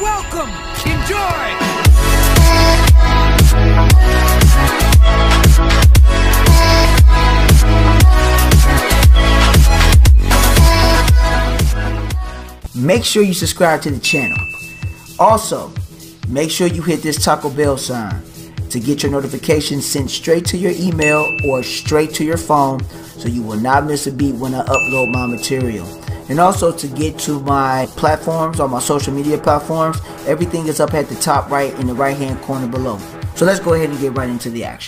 Welcome. Enjoy. Make sure you subscribe to the channel. Also, make sure you hit this Taco Bell sign to get your notifications sent straight to your email or straight to your phone, so you will not miss a beat when I upload my material. And also to get to my platforms, on my social media platforms, everything is up at the top right in the right hand corner below. So let's go ahead and get right into the action.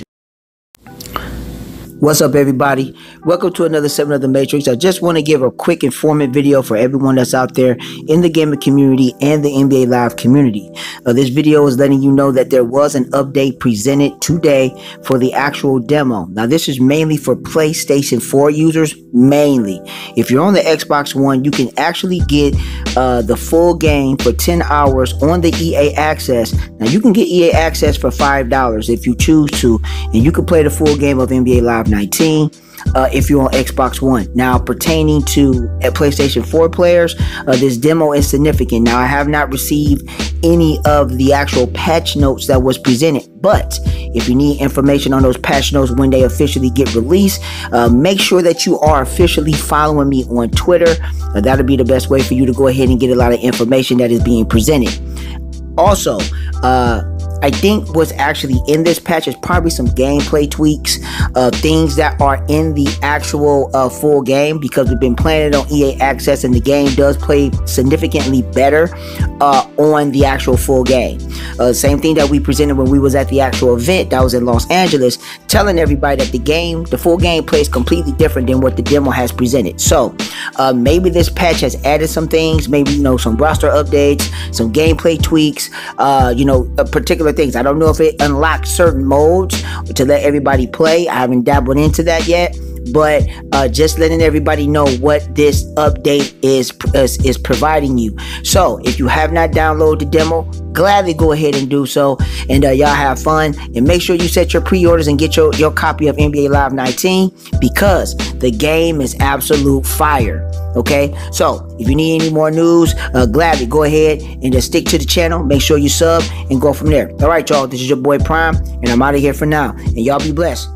What's up, everybody? Welcome to another 7 of the Matrix. I just want to give a quick informative video for everyone that's out there in the gaming community and the NBA Live community. This video is letting you know that there was an update presented today for the actual demo. Now, this is mainly for PlayStation 4 users, mainly. If you're on the Xbox One, you can actually get the full game for 10 hours on the EA Access. Now, you can get EA Access for $5 if you choose to, and you can play the full game of NBA Live 19 if you're on Xbox One. Now, pertaining to PlayStation 4 players, this demo is significant. Now, I have not received any of the actual patch notes that was presented, but if you need information on those patch notes when they officially get released, make sure that you are officially following me on Twitter. That'll be the best way for you to go ahead and get a lot of information that is being presented. Also, I think what's actually in this patch is probably some gameplay tweaks, things that are in the actual full game, because we've been playing it on EA Access and the game does play significantly better on the actual full game. Same thing that we presented when we was at the actual event that was in Los Angeles, telling everybody that the full game plays completely different than what the demo has presented. So maybe this patch has added some things, maybe, you know, some roster updates, some gameplay tweaks, particular things. I don't know if it unlocks certain modes to let everybody play. I haven't dabbled into that yet, but just letting everybody know what this update is providing you. So if you have not downloaded the demo, gladly go ahead and do so, and y'all have fun, and make sure you set your pre-orders and get your copy of NBA Live 19, because the game is absolute fire. Okay, so if you need any more news, gladly go ahead and just stick to the channel. Make sure you sub and go from there. All right, y'all, this is your boy Prime, and I'm out of here for now, and y'all be blessed.